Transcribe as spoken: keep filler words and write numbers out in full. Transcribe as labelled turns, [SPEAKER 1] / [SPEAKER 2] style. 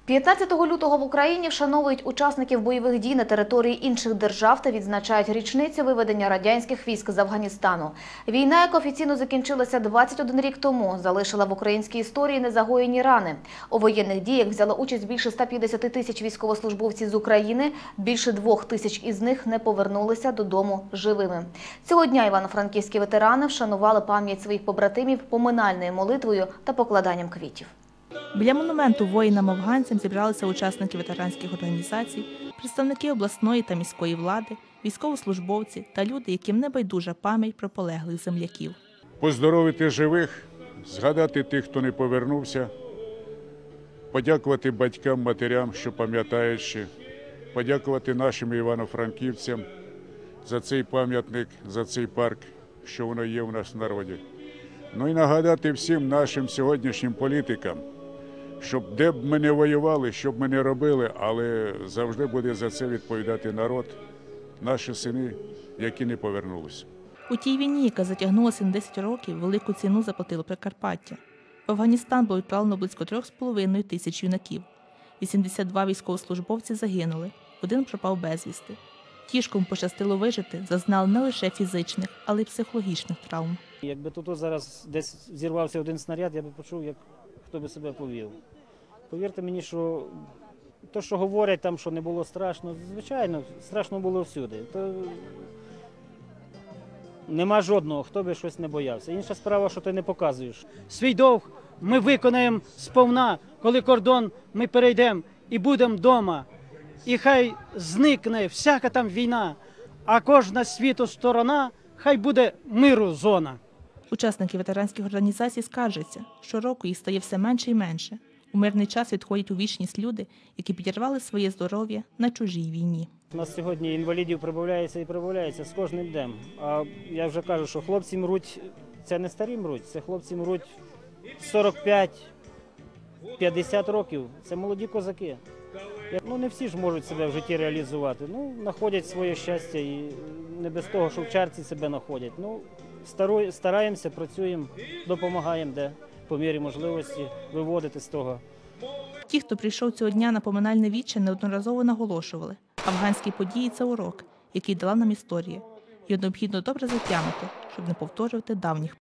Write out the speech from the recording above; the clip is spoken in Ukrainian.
[SPEAKER 1] п'ятнадцятого лютого в Україні вшановують учасників бойових дій на території інших держав та відзначають річницю виведення радянських військ з Афганістану. Війна, яка офіційно закінчилася двадцять один рік тому, залишила в українській історії незагоєні рани. У воєнних діях взяло участь більше ста п'ятдесяти тисяч військовослужбовців з України, більше двох тисяч із них не повернулися додому живими. Цього дня івано-франківські ветерани вшанували пам'ять своїх побратимів поминальною молитвою та покладанням квітів.
[SPEAKER 2] Біля монументу воїнам-афганцям зібралися учасники ветеранських організацій, представники обласної та міської влади, військовослужбовці та люди, яким не байдужа пам'ять про полеглих земляків.
[SPEAKER 3] Поздоровити живих, згадати тих, хто не повернувся, подякувати батькам, матерям, що пам'ятають ще, подякувати нашим івано-франківцям за цей пам'ятник, за цей парк, що воно є в нас в народі. Ну і нагадати всім нашим сьогоднішнім політикам, щоб де б ми не воювали, що б ми не робили, але завжди буде за це відповідати народ, наші сини, які не повернулися.
[SPEAKER 2] У тій війні, яка затягнулася на десять років, велику ціну заплатило Прикарпаття. В Афганістан було відправлено близько трьох з половиною тисяч юнаків. вісімдесят два військовослужбовці загинули, один пропав безвісти. Ті ж, кому пощастило вижити, зазнали не лише фізичних, але й психологічних травм.
[SPEAKER 4] Якби тут зараз десь зірвався один снаряд, я б почув, як хто би себе повів. Повірте мені, що те, що говорять там, що не було страшно, звичайно, страшно було всюди. То нема жодного, хто би щось не боявся. Інша справа, що ти не показуєш.
[SPEAKER 5] Свій довг ми виконаємо сповна, коли кордон ми перейдемо і будемо вдома. І хай зникне всяка там війна, а кожна світу сторона хай буде миру зона.
[SPEAKER 2] Учасники ветеранських організацій скаржаться, щороку їх стає все менше і менше. У мирний час відходять у вічність люди, які підірвали своє здоров'я на чужій війні.
[SPEAKER 4] У нас сьогодні інвалідів прибавляється і прибавляється з кожним днем. А я вже кажу, що хлопці мруть, це не старі мруть, це хлопці мруть сорок п'ять - п'ятдесят років, це молоді козаки. Ну, не всі ж можуть себе в житті реалізувати. Ну, знаходять своє щастя і не без того, що в чарці себе знаходять. Ну, стараємося, працюємо, допомагаємо, де по мірі можливості виводити з того.
[SPEAKER 2] Ті, хто прийшов цього дня на поминальне віче, неодноразово наголошували. Афганські події – це урок, який дала нам історія. Його необхідно добре затямити, щоб не повторювати давніх